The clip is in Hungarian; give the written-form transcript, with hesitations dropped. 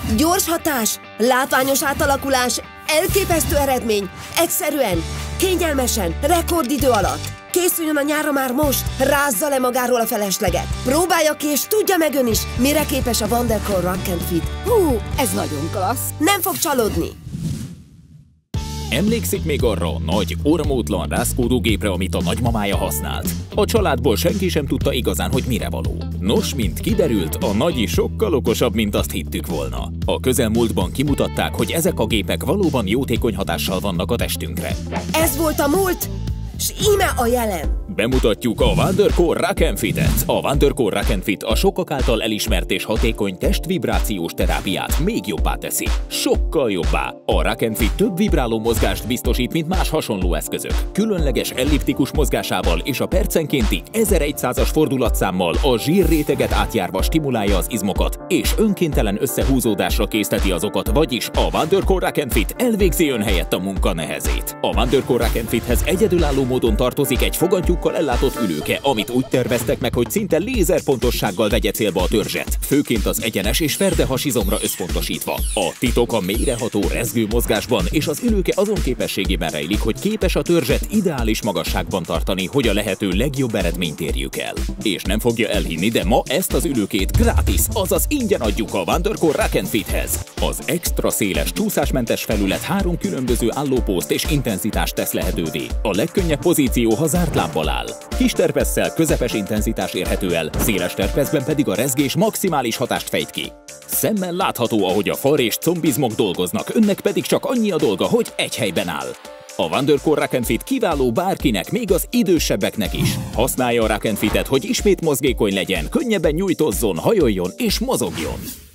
Gyors hatás, látványos átalakulás, elképesztő eredmény, egyszerűen, kényelmesen, rekordidő alatt. Készüljön a nyárra már most, rázza le magáról a felesleget. Próbálja ki és tudja meg ön is, mire képes a Vanderkor Rock & Fit. Hú, ez nagyon klassz. Nem fog csalódni. Emlékszik még arra a nagy, ormótlan rázkódógépre, amit a nagymamája használt? A családból senki sem tudta igazán, hogy mire való. Nos, mint kiderült, a nagyi sokkal okosabb, mint azt hittük volna. A közelmúltban kimutatták, hogy ezek a gépek valóban jótékony hatással vannak a testünkre. Ez volt a múlt, s íme a jelen. Bemutatjuk a Vanderkor Rock & Fit-et. A Vanderkor Rock & Fit a sokak által elismert és hatékony testvibrációs terápiát még jobbá teszi. Sokkal jobbá! A Rock & Fit több vibráló mozgást biztosít, mint más hasonló eszközök. Különleges elliptikus mozgásával és a percenkénti 1100-as fordulatszámmal a zsírréteget átjárva stimulálja az izmokat, és önkéntelen összehúzódásra készteti azokat, vagyis a Vanderkor Rock & Fit elvégzi ön helyett a munka nehezét. A Vanderkor Rock & Fithez egyedülálló módon tartozik egy fogantyúkkal ellátott ülőke, amit úgy terveztek meg, hogy szinte lézerpontossággal vegye célba a törzset, főként az egyenes és ferde hasizomra összpontosítva. A titok a mélyreható rezgő mozgásban és az ülőke azon képességében rejlik, hogy képes a törzset ideális magasságban tartani, hogy a lehető legjobb eredményt érjük el. És nem fogja elhinni, de ma ezt az ülőkét gratis, azaz ingyen adjuk a Vanderkor Rock & Fithez. Az extra széles, csúszásmentes felület 3 különböző állópószt és intenzitást tesz lehetővé. A legkönnyebb pozíció, ha zárt lábbal áll. Kis terpesszel közepes intenzitás érhető el, széles terpeszben pedig a rezgés maximális hatást fejt ki. Szemmel látható, ahogy a far és combizmok dolgoznak, önnek pedig csak annyi a dolga, hogy egy helyben áll. A Vanderkor Rock & Fit kiváló bárkinek, még az idősebbeknek is. Használja a Rock & Fitet, hogy ismét mozgékony legyen, könnyebben nyújtózzon, hajoljon és mozogjon.